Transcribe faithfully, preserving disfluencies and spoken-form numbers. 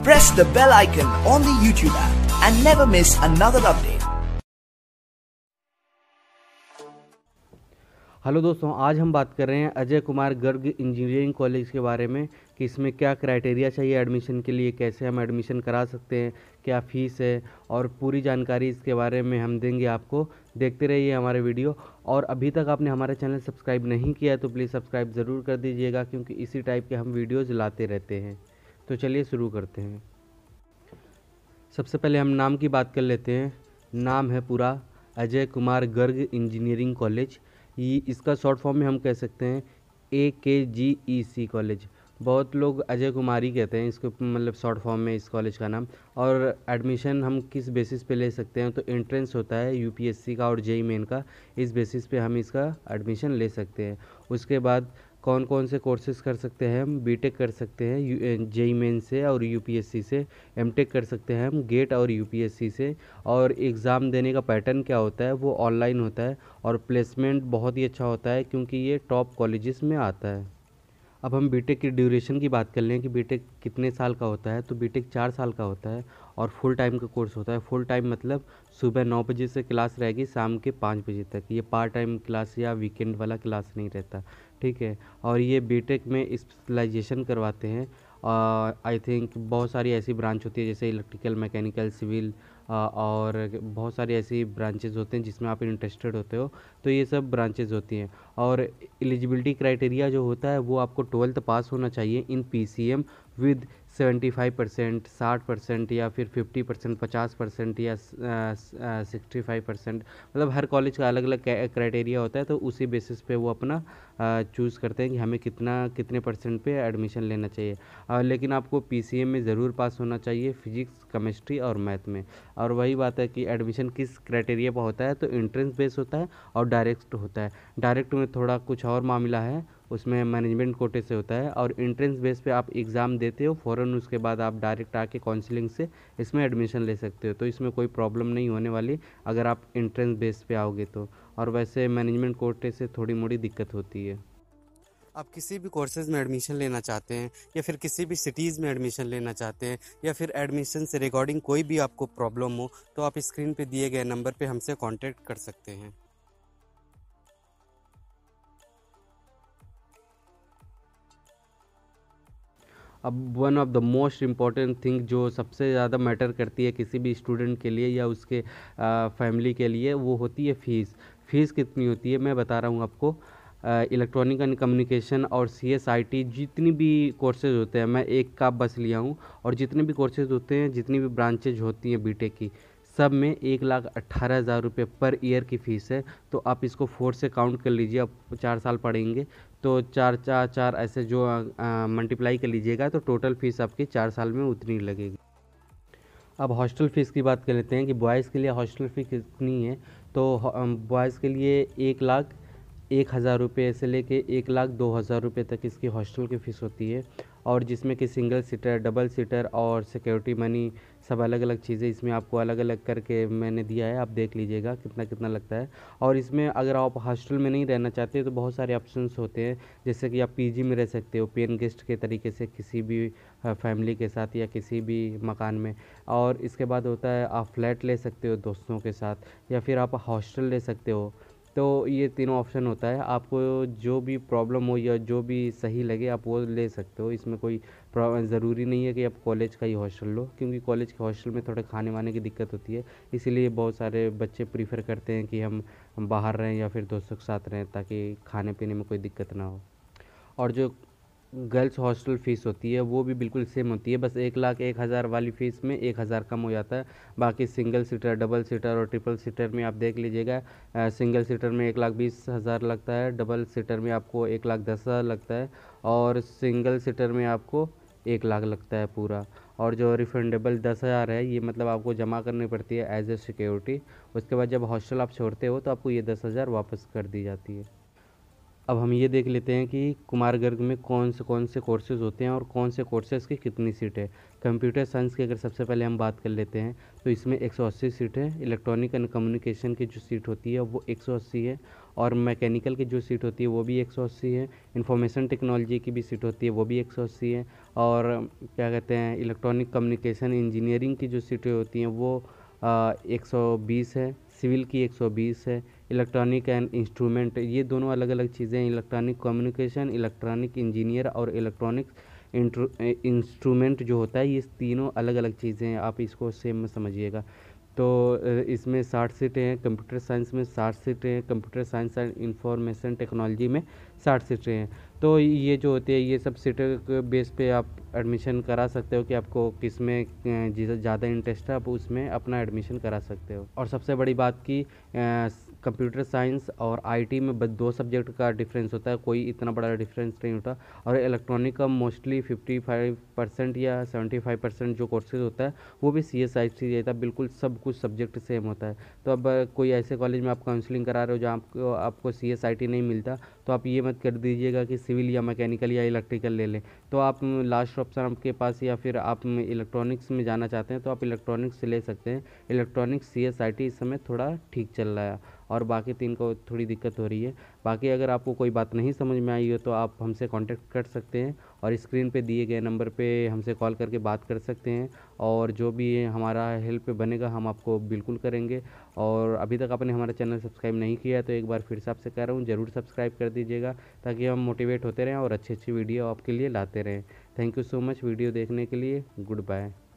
press the bell icon on the YouTube app and never miss another update. Hello दोस्तों, आज हम बात कर रहे हैं अजय कुमार गर्ग इंजीनियरिंग कॉलेज के बारे में कि इसमें क्या क्राइटेरिया चाहिए एडमिशन के लिए, कैसे हम एडमिशन करा सकते हैं, क्या फ़ीस है और पूरी जानकारी इसके बारे में हम देंगे आपको। देखते रहिए हमारे वीडियो। और अभी तक आपने हमारा चैनल सब्सक्राइब नहीं किया तो प्लीज़ सब्सक्राइब ज़रूर कर दीजिएगा, क्योंकि इसी टाइप के हम वीडियोज़ लाते रहते हैं। तो चलिए शुरू करते हैं। सबसे पहले हम नाम की बात कर लेते हैं। नाम है पूरा अजय कुमार गर्ग इंजीनियरिंग कॉलेज। ये इसका शॉर्ट फॉर्म में हम कह सकते हैं ए के जी ई सी कॉलेज। बहुत लोग अजय कुमार ही कहते हैं इसको, मतलब शॉर्ट फॉर्म में इस कॉलेज का नाम। और एडमिशन हम किस बेसिस पे ले सकते हैं, तो एंट्रेंस होता है यू पी एस सी का और जे ई ई मेन का, इस बेसिस पे हम इसका एडमिशन ले सकते हैं। उसके बाद कौन कौन से कोर्सेज कर सकते हैं हम, बी टेक कर सकते हैं जे ई ई मेन से और यू पी एस सी से, एम टेक कर सकते हैं हम गेट और यू पी एस सी से। और एग्ज़ाम देने का पैटर्न क्या होता है, वो ऑनलाइन होता है और प्लेसमेंट बहुत ही अच्छा होता है, क्योंकि ये टॉप कॉलेजेस में आता है। अब हम बीटेक की ड्यूरेशन की बात कर लें कि बीटेक कितने साल का होता है, तो बीटेक चार साल का होता है और फुल टाइम का कोर्स होता है। फुल टाइम मतलब सुबह नौ बजे से क्लास रहेगी शाम के पाँच बजे तक। ये पार्ट टाइम क्लास या वीकेंड वाला क्लास नहीं रहता, ठीक है। और ये बीटेक में स्पेशलाइजेशन करवाते हैं। आई थिंक बहुत सारी ऐसी ब्रांच होती है जैसे इलेक्ट्रिकल, मैकेनिकल, सिविल और बहुत सारी ऐसी ब्रांचेज होते हैं जिसमें आप इंटरेस्टेड होते हो, तो ये सब ब्रांचेज होती हैं। और एलिजिबिलिटी क्राइटेरिया जो होता है वो आपको ट्वेल्थ पास होना चाहिए in P C M with seventy five percent, साठ परसेंट या फिर फिफ्टी परसेंट, पचास परसेंट या सिक्सटी फाइव परसेंट। मतलब हर कॉलेज का अलग अलग क्राइटेरिया होता है, तो उसी बेसिस पे वो अपना चूज़ करते हैं कि हमें कितना कितने परसेंट पे एडमिशन लेना चाहिए। आ, लेकिन आपको पी सी एम में ज़रूर पास होना चाहिए, फिजिक्स, केमिस्ट्री और मैथ में। और वही बात है कि एडमिशन किस क्राइटेरिया पर होता है, तो एंट्रेंस बेस होता है और डायरेक्ट होता है। डायरेक्ट में थोड़ा कुछ और मामला है, उसमें मैनेजमेंट कोटे से होता है। और एंट्रेंस बेस पे आप एग्ज़ाम देते हो, फ़ौरन उसके बाद आप डायरेक्ट आके काउंसलिंग से इसमें एडमिशन ले सकते हो, तो इसमें कोई प्रॉब्लम नहीं होने वाली अगर आप एंट्रेंस बेस पे आओगे तो। और वैसे मैनेजमेंट कोटे से थोड़ी मोड़ी दिक्कत होती है। आप किसी भी कोर्सेज़ में एडमिशन लेना चाहते हैं या फिर किसी भी सिटीज़ में एडमिशन लेना चाहते हैं या फिर एडमिशन से रिगार्डिंग कोई भी आपको प्रॉब्लम हो, तो आप स्क्रीन पे दिए गए नंबर पे हमसे कांटेक्ट कर सकते हैं। अब one of the most important thing जो सबसे ज़्यादा मैटर करती है किसी भी स्टूडेंट के लिए या उसके फैमिली के लिए, वो होती है फ़ीस। फ़ीस कितनी होती है मैं बता रहा हूँ आपको। इलेक्ट्रॉनिक एंड कम्युनिकेशन और सी एस आई टी जितनी भी कोर्सेज होते हैं, मैं एक का बस लिया हूँ, और जितने भी कोर्सेज होते हैं, जितनी भी ब्रांचेज होती हैं बीटेक की, सब में एक लाख अट्ठारह हज़ार रुपये पर ईयर की फ़ीस है। तो आप इसको फोर से काउंट कर लीजिए, आप चार साल पढ़ेंगे तो चार चार चार ऐसे जो मल्टीप्लाई कर लीजिएगा, तो टोटल फ़ीस आपकी चार साल में उतनी लगेगी। अब हॉस्टल फ़ीस की बात कर लेते हैं कि बॉयज़ के लिए हॉस्टल फ़ीस कितनी है। तो बॉयज़ के लिए एक लाख एक हज़ार रुपये से लेके एक लाख दो हज़ार रुपये तक इसकी हॉस्टल की फ़ीस होती है। और जिसमें कि सिंगल सीटर, डबल सीटर और सिक्योरिटी मनी, सब अलग अलग चीज़ें इसमें आपको अलग अलग करके मैंने दिया है, आप देख लीजिएगा कितना कितना लगता है। और इसमें अगर आप हॉस्टल में नहीं रहना चाहते तो बहुत सारे ऑप्शंस होते हैं, जैसे कि आप पीजी में रह सकते हो पेन गेस्ट के तरीके से किसी भी फैमिली के साथ या किसी भी मकान में। और इसके बाद होता है आप फ्लैट ले सकते हो दोस्तों के साथ, या फिर आप हॉस्टल ले सकते हो। तो ये तीनों ऑप्शन होता है, आपको जो भी प्रॉब्लम हो या जो भी सही लगे आप वो ले सकते हो। इसमें कोई ज़रूरी नहीं है कि आप कॉलेज का ही हॉस्टल लो, क्योंकि कॉलेज के हॉस्टल में थोड़े खाने वाने की दिक्कत होती है, इसीलिए बहुत सारे बच्चे प्रीफर करते हैं कि हम बाहर रहें या फिर दोस्तों के साथ रहें, ताकि खाने पीने में कोई दिक्कत ना हो। और जो गर्ल्स हॉस्टल फ़ीस होती है वो भी बिल्कुल सेम होती है, बस एक लाख एक हज़ार वाली फ़ीस में एक हज़ार कम हो जाता है। बाकी सिंगल सीटर, डबल सीटर और ट्रिपल सीटर में आप देख लीजिएगा, सिंगल सीटर में एक लाख बीस हज़ार लगता है, डबल सीटर में आपको एक लाख दस हज़ार लगता है, और सिंगल सीटर में आपको एक लाख लगता है पूरा। और जो रिफंडेबल दस हज़ार है, ये मतलब आपको जमा करनी पड़ती है एज ए सिक्योरिटी। उसके बाद जब हॉस्टल आप छोड़ते हो तो आपको ये दस हज़ार वापस कर दी जाती है। अब हम ये देख लेते हैं कि कुमार गर्ग में कौन से कौन से कोर्सेज़ होते हैं और कौन से कोर्सेज़ की कितनी सीट है। कंप्यूटर साइंस की अगर सबसे पहले हम बात कर लेते हैं तो इसमें एक सौ अस्सी सीट है। इलेक्ट्रॉनिक एंड कम्युनिकेशन की जो सीट होती है वो एक सौ अस्सी है, और मैकेनिकल की जो सीट होती है वो भी एक सौ अस्सी है। इंफॉर्मेशन टेक्नोलॉजी की भी सीट होती है वो भी एक सौ अस्सी है। और क्या कहते हैं, इलेक्ट्रॉनिक कम्युनिकेशन इंजीनियरिंग की जो सीटें होती हैं वो एक सौ बीस है। सिविल की एक सौ बीस है। इलेक्ट्रॉनिक एंड इंस्ट्रूमेंट, ये दोनों अलग अलग चीज़ें हैं। इलेक्ट्रॉनिक कम्युनिकेशन, इलेक्ट्रॉनिक इंजीनियर और इलेक्ट्रॉनिक इंस्ट्रूमेंट जो होता है, ये तीनों अलग अलग चीज़ें हैं, आप इसको सेम में समझिएगा। तो इसमें साठ सीटें हैं। कंप्यूटर साइंस में साठ सीटें हैं। Computer science and information technology में साठ सीटें हैं। तो ये जो होती है, ये सब सीटें के बेस पे आप एडमिशन करा सकते हो कि आपको किस में ज़्यादा इंटरेस्ट है, आप उसमें अपना एडमिशन करा सकते हो। और सबसे बड़ी बात की कंप्यूटर साइंस और आईटी में बस दो सब्जेक्ट का डिफरेंस होता है, कोई इतना बड़ा डिफरेंस नहीं होता। और इलेक्ट्रॉनिक का मोस्टली फिफ्टी फाइव परसेंट या सेवेंटी फाइव परसेंट जो कोर्सेज होता है वो भी सी एस आई सी रहता है, बिल्कुल सब कुछ सब्जेक्ट सेम होता है। तो अब कोई ऐसे कॉलेज में आप काउंसलिंग करा रहे हो जहाँ आपको आपको सी एस आई टी नहीं मिलता, तो आप ये मत कर दीजिएगा कि सिविल या मैकेनिकल या इलेक्ट्रिकल ले लें। तो आप लास्ट ऑप्शन आपके पास, या फिर आप इलेक्ट्रॉनिक्स में जाना चाहते हैं तो आप इलेक्ट्रॉनिक्स ले सकते हैं। Electronics C S I T इस समय थोड़ा ठीक चल रहा है, और बाकी तीन को थोड़ी दिक्कत हो रही है। बाकी अगर आपको कोई बात नहीं समझ में आई हो तो आप हमसे कांटेक्ट कर सकते हैं, और स्क्रीन पे दिए गए नंबर पे हमसे कॉल करके बात कर सकते हैं, और जो भी हमारा हेल्प बनेगा हम आपको बिल्कुल करेंगे। और अभी तक आपने हमारा चैनल सब्सक्राइब नहीं किया है तो एक बार फिर से आपसे कह रहा हूँ, ज़रूर सब्सक्राइब कर दीजिएगा, ताकि हम मोटिवेट होते रहें और अच्छी अच्छी वीडियो आपके लिए लाते रहें। Thank you so much video देखने के लिए। Good bye.